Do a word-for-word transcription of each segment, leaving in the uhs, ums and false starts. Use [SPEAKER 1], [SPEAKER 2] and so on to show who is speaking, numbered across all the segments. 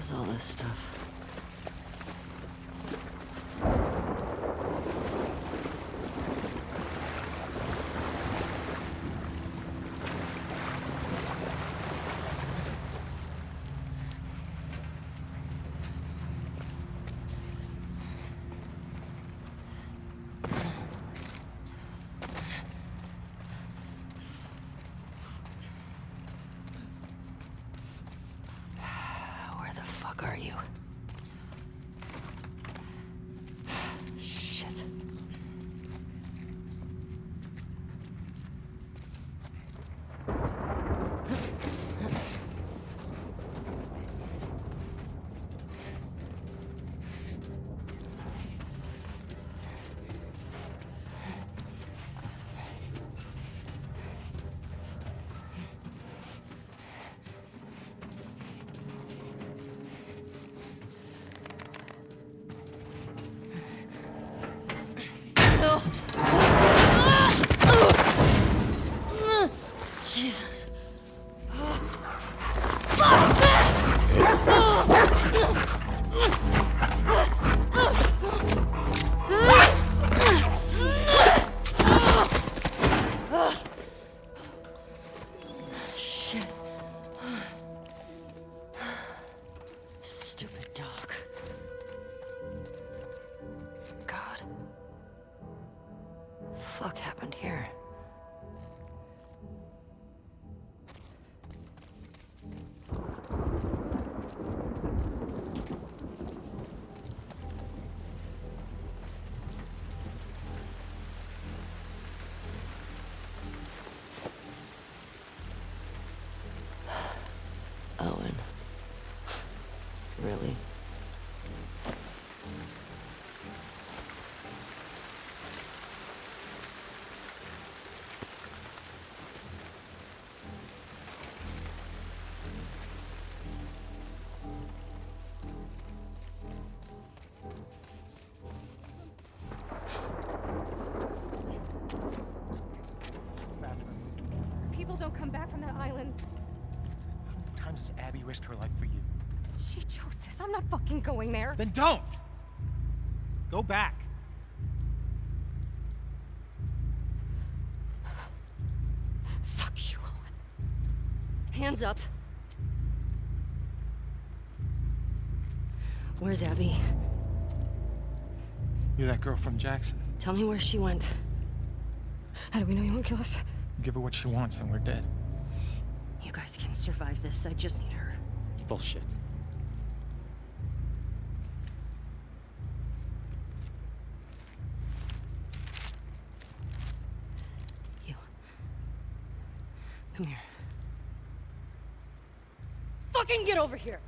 [SPEAKER 1] is all this stuff? Are you? Shit. Jesus. Shit. Stupid dog. God. Fuck happened here? Owen. Really?
[SPEAKER 2] People don't come back from that island.
[SPEAKER 3] How many times has Abby risked her life for you?
[SPEAKER 2] She chose this. I'm not fucking going there.
[SPEAKER 3] Then don't! Go back.
[SPEAKER 2] Fuck you, Owen. Hands up.
[SPEAKER 1] Where's Abby?
[SPEAKER 3] You're that girl from Jackson.
[SPEAKER 1] Tell me where she went.
[SPEAKER 2] How do we know you won't kill us?
[SPEAKER 3] Give her what she wants and we're dead.
[SPEAKER 1] You guys can survive this. I just need her.
[SPEAKER 3] Bullshit.
[SPEAKER 1] You. Come here.
[SPEAKER 2] Fucking get over here!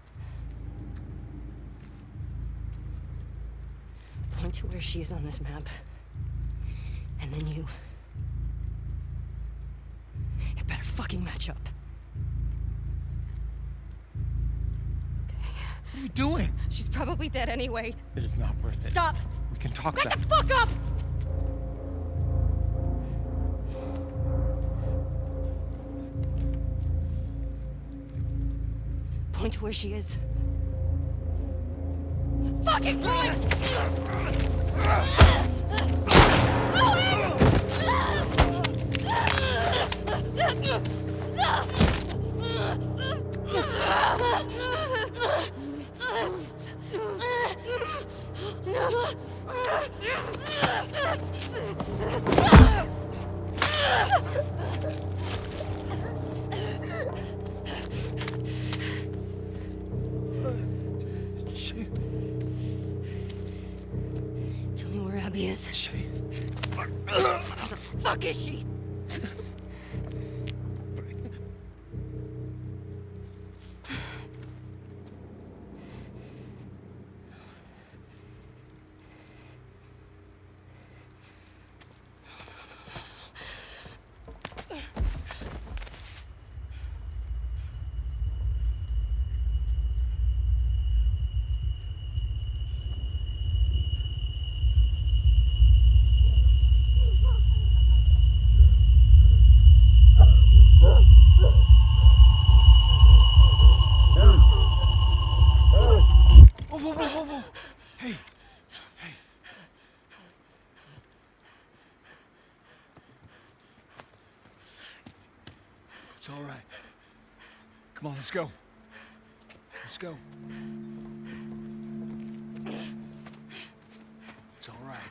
[SPEAKER 1] Point to where she is on this map. And then you... You better fucking match up. Okay.
[SPEAKER 3] What are you doing?
[SPEAKER 2] She's probably dead anyway.
[SPEAKER 3] It is not worth it.
[SPEAKER 2] Stop!
[SPEAKER 3] We can talk
[SPEAKER 2] Back
[SPEAKER 3] about
[SPEAKER 2] the
[SPEAKER 3] it.
[SPEAKER 2] fuck up!
[SPEAKER 1] Point to where she is.
[SPEAKER 2] Fucking point!
[SPEAKER 3] She...
[SPEAKER 1] Tell me where Abby is.
[SPEAKER 3] She...
[SPEAKER 1] Where the fuck is she?
[SPEAKER 4] Come on, let's go. Let's go. It's all right.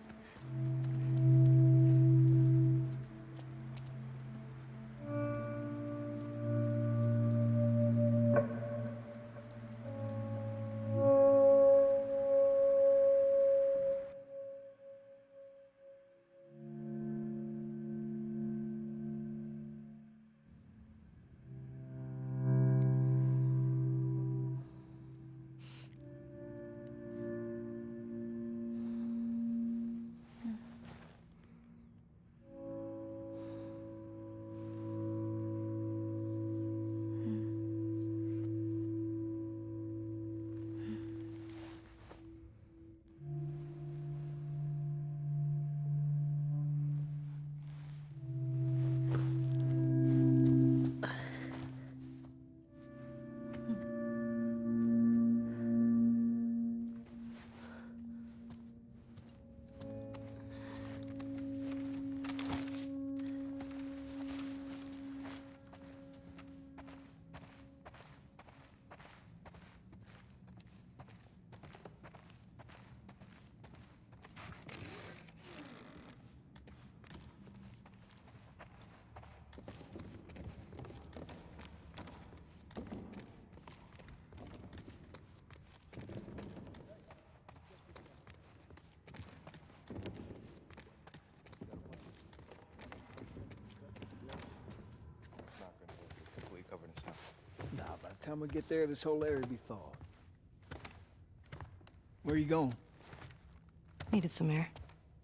[SPEAKER 4] Nah, by the time we get there, this whole area will be thawed. Where are you going?
[SPEAKER 1] Needed some air.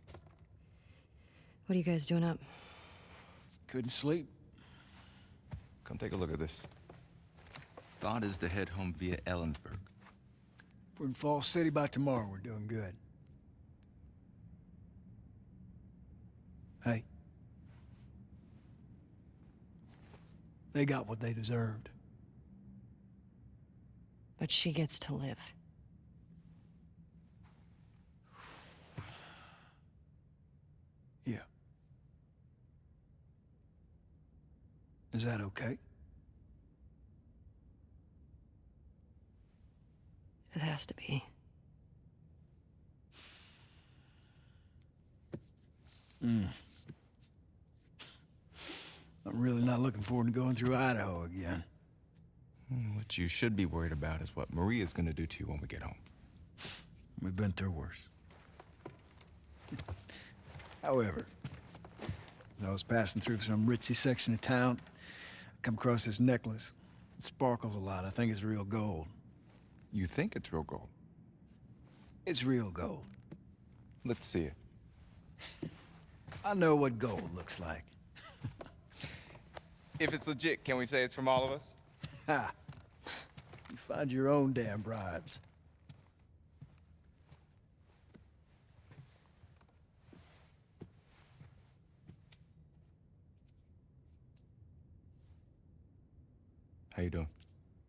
[SPEAKER 1] What are you guys doing up?
[SPEAKER 4] Couldn't sleep.
[SPEAKER 3] Come take a look at this. Thought is to head home via Ellensburg.
[SPEAKER 4] We're in Falls City by tomorrow. We're doing good. Hey. They got what they deserved.
[SPEAKER 1] But she gets to live.
[SPEAKER 4] Yeah. Is that okay?
[SPEAKER 1] It has to be.
[SPEAKER 4] Hmm. I'm really not looking forward to going through Idaho again.
[SPEAKER 3] What you should be worried about is what Maria's gonna do to you when we get home.
[SPEAKER 4] We've been through worse. However, as I was passing through some ritzy section of town, I come across this necklace. It sparkles a lot. I think it's real gold.
[SPEAKER 3] You think it's real gold?
[SPEAKER 4] It's real gold.
[SPEAKER 3] Let's see it.
[SPEAKER 4] I know what gold looks like.
[SPEAKER 3] If it's legit, can we say it's from all of us?
[SPEAKER 4] Ha! You find your own damn bribes.
[SPEAKER 3] How you doing?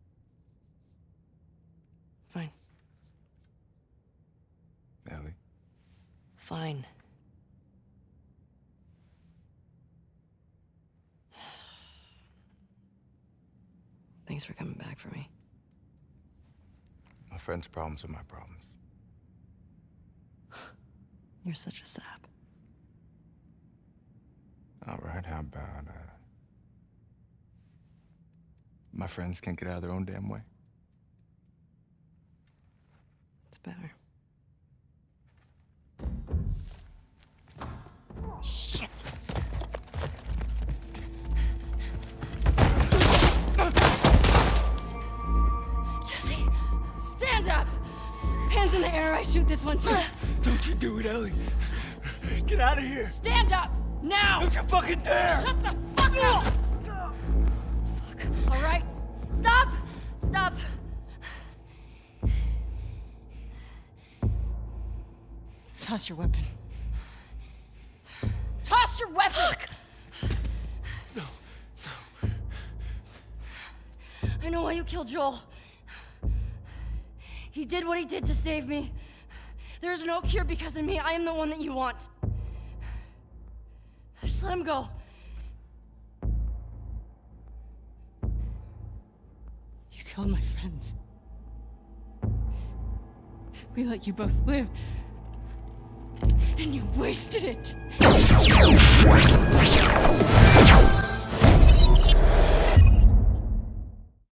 [SPEAKER 1] Fine.
[SPEAKER 3] Ellie?
[SPEAKER 1] Fine. Thanks for coming back for me.
[SPEAKER 3] My friend's problems are my problems.
[SPEAKER 1] You're such a sap.
[SPEAKER 3] All right, how about, uh... my friends can't get out of their own damn way?
[SPEAKER 1] It's better. Shit!
[SPEAKER 2] Jesse! Stand up! Hands in the air, I shoot this one too.
[SPEAKER 4] Don't you do it, Ellie. Get out of here.
[SPEAKER 2] Stand up! Now!
[SPEAKER 4] Don't you fucking dare!
[SPEAKER 2] Shut the fuck up! Fuck. All right. Stop! Stop!
[SPEAKER 1] Toss your weapon.
[SPEAKER 2] Toss your weapon! Fuck.
[SPEAKER 4] No, no.
[SPEAKER 2] I know why you killed Joel. He did what he did to save me. There is no cure because of me. I am the one that you want. Just let him go.
[SPEAKER 1] told my friends. We let you both live. And you wasted it!